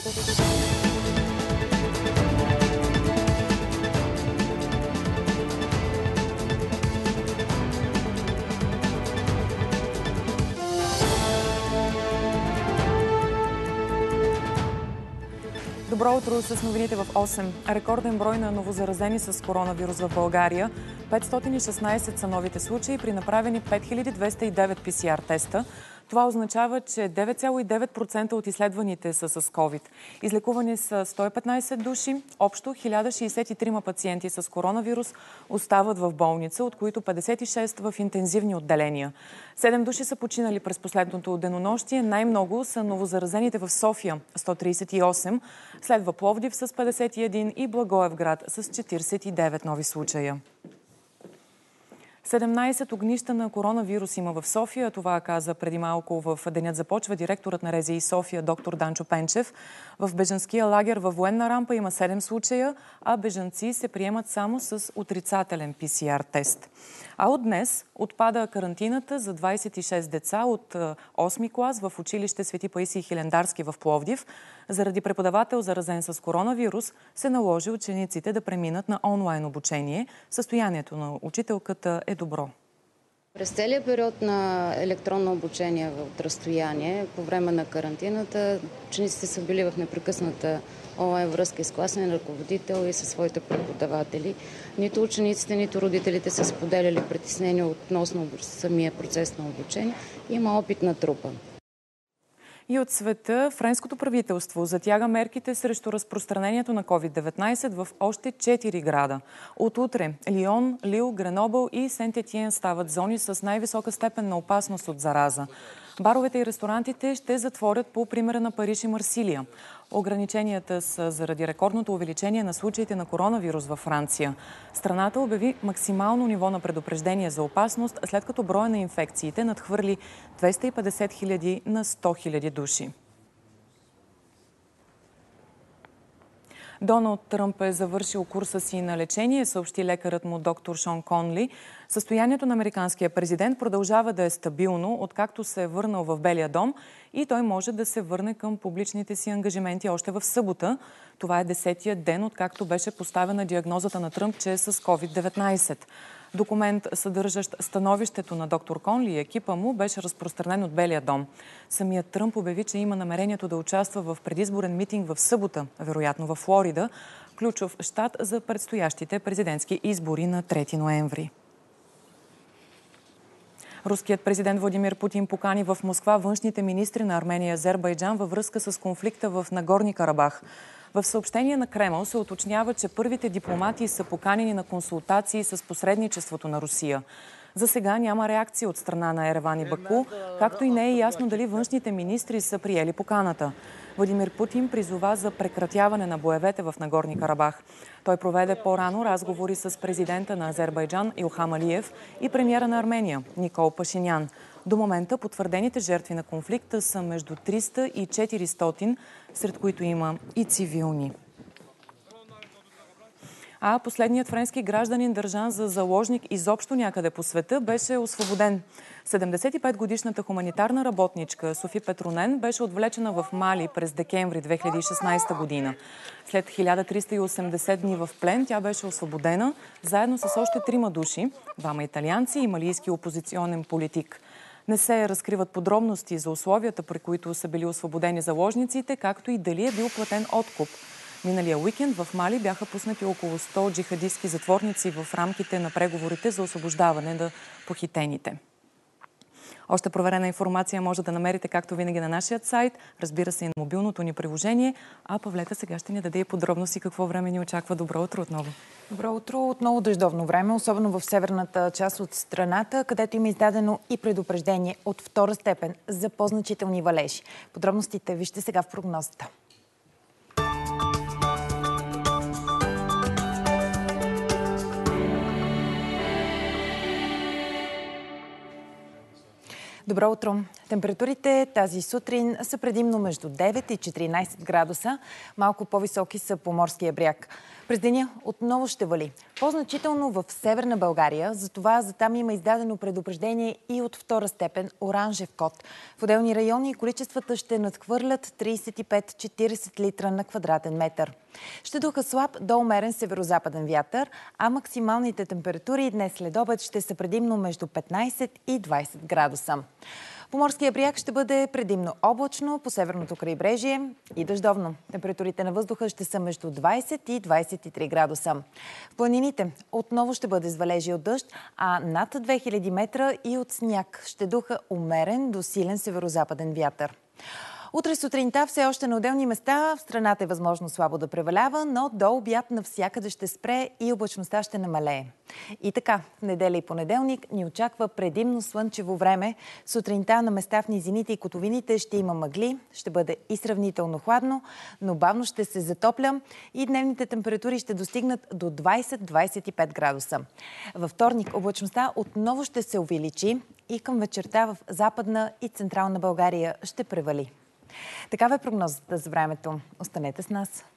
Добро утро с новините в 8. Рекорден брой на новозаразени с коронавирус в България. 516 са новите случаи при направени 5209 ПСР теста. Това означава, че 9,9% от изследваните са с COVID. Излекувани са 115 души. Общо 1063 пациенти с коронавирус остават в болница, от които 56 в интензивни отделения. 7 души са починали през последното денонощие. Най-много са новозаразените в София – 138, следва Пловдив с 51 и Благоевград с 49 нови случая. 17 огнища на коронавирус има в София. Това каза преди малко в Денят започва директорът на РЗИ София доктор Данчо Пенчев. В бежанския лагер във Военна рампа има 7 случая, а бежанци се приемат само с отрицателен ПСР тест. А от днес отпада карантината за 26 деца от 8 клас в училище Свети Паисий Хилендарски в Пловдив. Заради преподавател заразен с коронавирус се наложи учениците да преминат на онлайн обучение. Състоянието на учителката е добро. През целия период на електронно обучение от разстояние, по време на карантината, учениците са били в непрекъсната онлайн връзка с класния ръководител и със своите преподаватели. Нито учениците, нито родителите са споделяли притеснения относно самия процес на обучение. Има опит на трупа. И от света, френското правителство затяга мерките срещу разпространението на COVID-19 в още 4 града. От утре Лион, Лил, Гренобъл и Сент-Етиен стават зони с най-висока степен на опасност от зараза. Баровете и ресторантите ще затворят по примера на Париж и Марсилия. Ограниченията са заради рекордното увеличение на случаите на коронавирус във Франция. Страната обяви максимално ниво на предупреждение за опасност, след като броя на инфекциите надхвърли 250 000 на 100 000 души. Доналд Тръмп е завършил курса си на лечение, съобщи лекарът му доктор Шон Конли. Състоянието на американския президент продължава да е стабилно, откакто се е върнал в Белия дом и той може да се върне към публичните си ангажименти още в събота. Това е 10-тия ден, откакто беше поставена диагнозата на Тръмп, че е с COVID-19. Документ, съдържащ становището на доктор Конли и екипа му, беше разпространен от Белия дом. Самият Тръмп обяви, че има намерението да участва в предизборен митинг в събота, вероятно в Флорида, ключов щат за предстоящите президентски избори на 3 ноември. Руският президент Владимир Путин покани в Москва външните министри на Армения и Азербайджан във връзка с конфликта в Нагорни Карабах. В съобщение на Кремъл се уточнява, че първите дипломати са поканени на консултации с посредничеството на Русия. За сега няма реакция от страна на Ереван и Баку, както и не е ясно дали външните министри са приели поканата. Владимир Путин призова за прекратяване на боевете в Нагорни Карабах. Той проведе по-рано разговори с президента на Азербайджан Илхам Алиев и премиера на Армения Никол Пашинян. До момента потвърдените жертви на конфликта са между 300 и 400, сред които има и цивилни. А последният френски гражданин, държан за заложник изобщо някъде по света, беше освободен. 75-годишната хуманитарна работничка Софи Петронен беше отвлечена в Мали през декември 2016 година. След 1380 дни в плен тя беше освободена, заедно с още 3 души, 2 италианци и малийски опозиционен политик. Не се разкриват подробности за условията, при които са били освободени заложниците, както и дали е бил платен откуп. Миналия уикенд в Мали бяха пуснати около 100 джихадистски затворници в рамките на преговорите за освобождаване на похитените. Още проверена информация може да намерите, както винаги, на нашия сайт, разбира се и на мобилното ни приложение. А Павлета сега ще ни даде и подробности какво време ни очаква. Добро утро отново. Добро утро. Отново дъждовно време, особено в северната част от страната, където има издадено и предупреждение от 2 степен за по-значителни валежи. Подробностите вижте сега в прогнозата. Добро утро! Температурите тази сутрин са предимно между 9 и 14 градуса. Малко по-високи са по морския бряг. През деня отново ще вали. По-значително в Северна България, затова за там има издадено предупреждение и от втора степен оранжев код. В отделни райони количествата ще надхвърлят 35-40 литра на квадратен метър. Ще духа слаб до умерен северозападен вятър, а максималните температури днес след обед ще са предимно между 15 и 20 градуса. По морския бряг ще бъде предимно облачно, по северното крайбрежие и дъждовно. Температурите на въздуха ще са между 20 и 23 градуса. В планините отново ще бъде с валежи от дъжд, а над 2000 метра и от сняг. Ще духа умерен до силен северозападен вятър. Утре сутринта все още на отделни места в страната е възможно слабо да превалява, но до обяд навсякъде ще спре и облачността ще намалее. И така, в неделя и понеделник ни очаква предимно слънчево време. Сутринта на места в низините и котловините ще има мъгли, ще бъде и сравнително хладно, но бавно ще се затопля и дневните температури ще достигнат до 20-25 градуса. Във вторник облачността отново ще се увеличи и към вечерта в Западна и Централна България ще превали. Такава е прогнозата за времето. Останете с нас.